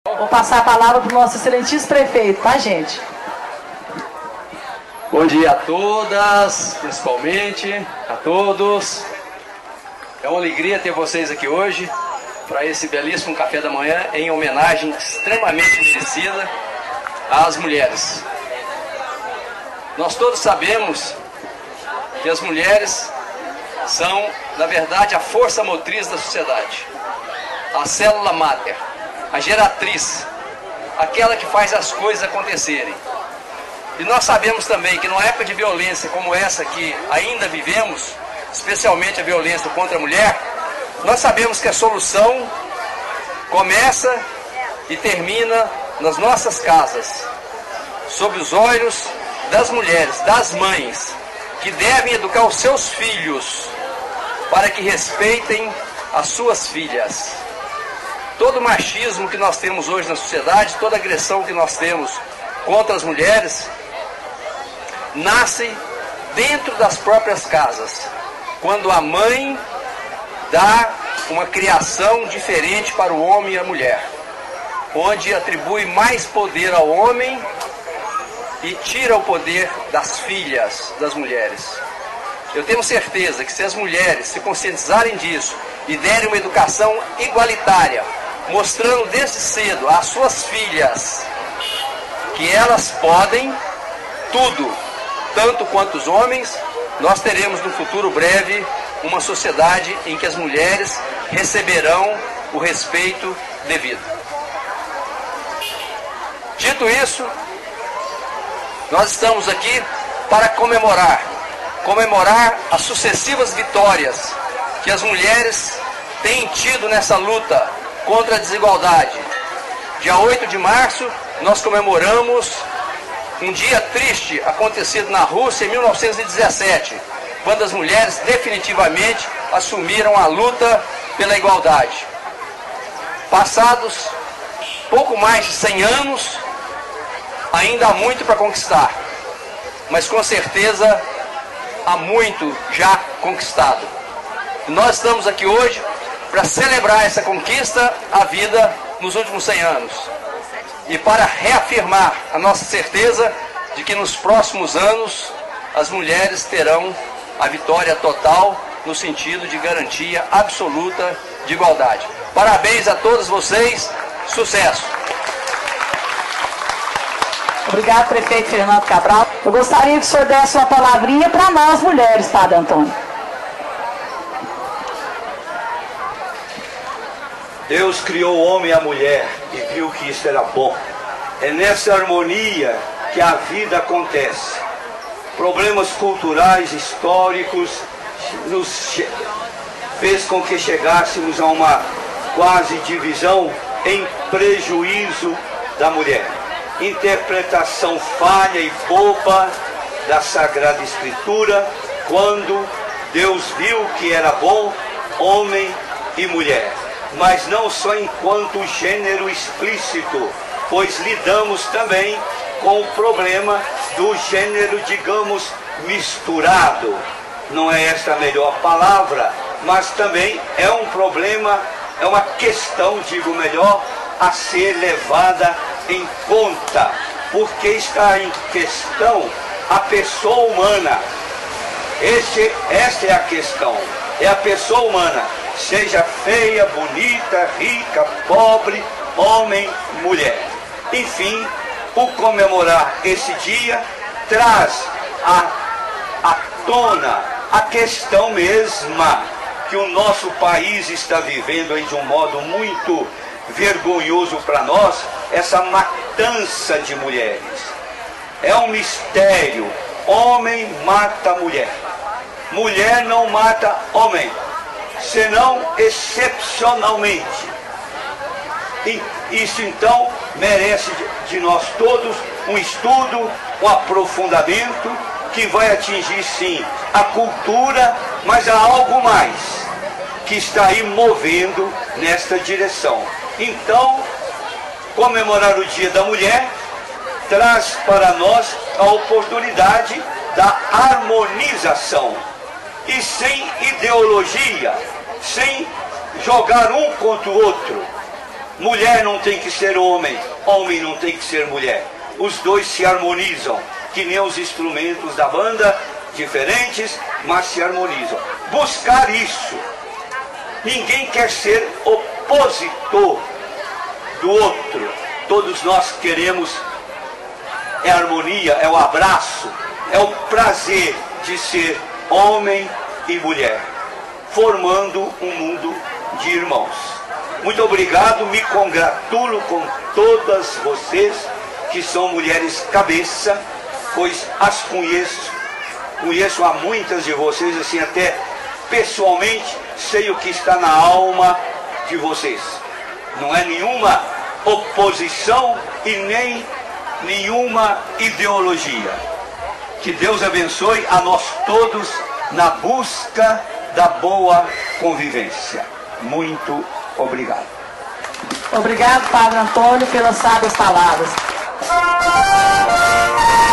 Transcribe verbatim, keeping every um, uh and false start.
Vou passar a palavra para o nosso excelentíssimo prefeito, tá, gente? Bom dia a todas, principalmente a todos. É uma alegria ter vocês aqui hoje para esse belíssimo café da manhã em homenagem extremamente merecida às mulheres. Nós todos sabemos que as mulheres são, na verdade, a força motriz da sociedade, a célula máter, a geratriz, aquela que faz as coisas acontecerem. E nós sabemos também que numa época de violência como essa que ainda vivemos, especialmente a violência contra a mulher, nós sabemos que a solução começa e termina nas nossas casas, sob os olhos das mulheres, das mães, que devem educar os seus filhos para que respeitem as suas filhas. Todo machismo que nós temos hoje na sociedade, toda agressão que nós temos contra as mulheres, nasce dentro das próprias casas, quando a mãe dá uma criação diferente para o homem e a mulher, onde atribui mais poder ao homem e tira o poder das filhas das mulheres. Eu tenho certeza que se as mulheres se conscientizarem disso e derem uma educação igualitária, mostrando desde cedo às suas filhas que elas podem tudo, tanto quanto os homens, nós teremos no futuro breve uma sociedade em que as mulheres receberão o respeito devido. Dito isso, nós estamos aqui para comemorar, comemorar as sucessivas vitórias que as mulheres têm tido nessa luta contra a desigualdade. Dia oito de março, nós comemoramos um dia triste acontecido na Rússia em mil novecentos e dezessete, quando as mulheres definitivamente assumiram a luta pela igualdade. Passados pouco mais de cem anos, ainda há muito para conquistar, mas com certeza há muito já conquistado. E nós estamos aqui hoje para celebrar essa conquista à vida nos últimos cem anos. E para reafirmar a nossa certeza de que nos próximos anos as mulheres terão a vitória total no sentido de garantia absoluta de igualdade. Parabéns a todos vocês, sucesso! Obrigado, prefeito Fernando Cabral. Eu gostaria que o senhor desse uma palavrinha para nós mulheres, Padre Antônio. Deus criou o homem e a mulher e viu que isso era bom. É nessa harmonia que a vida acontece. Problemas culturais, históricos, nos fez com que chegássemos a uma quase divisão em prejuízo da mulher. Interpretação falha e boba da Sagrada Escritura, quando Deus viu que era bom homem e mulher. Mas não só enquanto gênero explícito, pois lidamos também com o problema do gênero, digamos, misturado. Não é esta a melhor palavra, mas também é um problema, é uma questão, digo melhor, a ser levada em conta, porque está em questão a pessoa humana. Esse, esta é a questão, é a pessoa humana. Seja feia, bonita, rica, pobre, homem, mulher. Enfim, o comemorar esse dia traz à, à tona a questão mesma que o nosso país está vivendo aí de um modo muito vergonhoso para nós, essa matança de mulheres. É um mistério. Homem mata mulher. Mulher não mata homem, senão excepcionalmente. E isso então merece de nós todos um estudo, um aprofundamento que vai atingir sim a cultura, mas há algo mais que está aí movendo nesta direção. Então, comemorar o Dia da Mulher traz para nós a oportunidade da harmonização. E sem ideologia, sem jogar um contra o outro, Mulher não tem que ser homem, homem não tem que ser mulher. Os dois se harmonizam, que nem os instrumentos da banda, diferentes, mas se harmonizam. Buscar isso. Ninguém quer ser opositor do outro. Todos nós queremos é a harmonia, é o abraço, é o prazer de ser homem e mulher, formando um mundo de irmãos. Muito obrigado, me congratulo com todas vocês que são mulheres cabeça, pois as conheço, conheço a muitas de vocês, assim até pessoalmente, sei o que está na alma de vocês. Não é nenhuma oposição e nem nenhuma ideologia. Que Deus abençoe a nós todos na busca da boa convivência. Muito obrigado. Obrigado, Padre Antônio, pelas sábias palavras.